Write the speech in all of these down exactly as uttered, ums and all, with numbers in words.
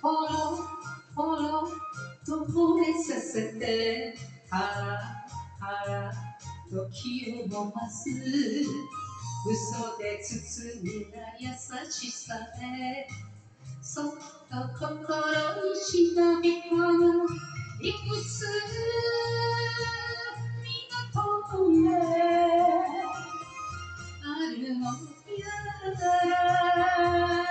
ほろほろと惚れさせてはらはら時を伸ばす嘘で包んだ優しさでそっと心に忍び込むいくつ港があるのや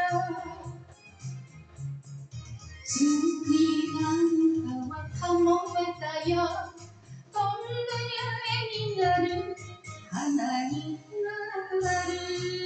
次なんかはかもめたよ飛んで矢になる花になる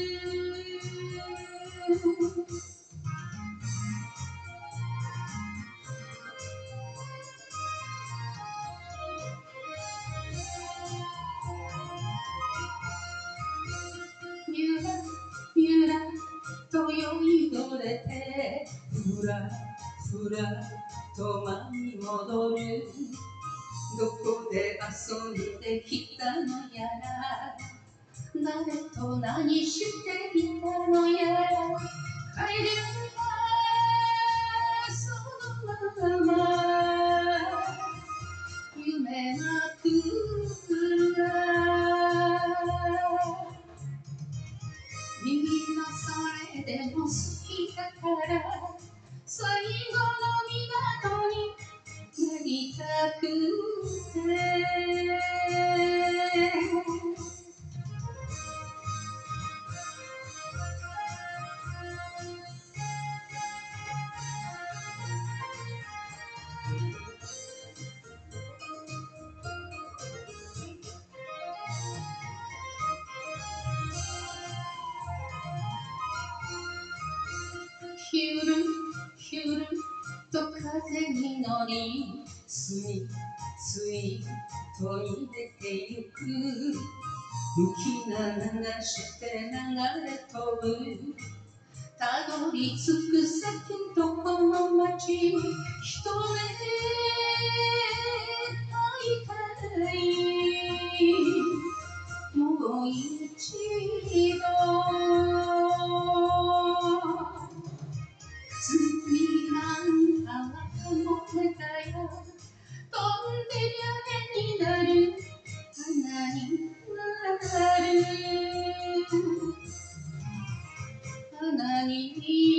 ゆらゆらと酔いどれてふらふらと舞い戻るどこで遊んできたのやら誰と何していたのやら帰りはそのまま夢なくらみんなそれでも好きだから最後の港になりたくてヒュルヒュルと風に乗りスイスイと入れてゆく浮き名流して流れ飛ぶたどり着く先どこの街一目会いたいもう一度次なんかはかもめたよ飛んでりゃ絵になる花になる花に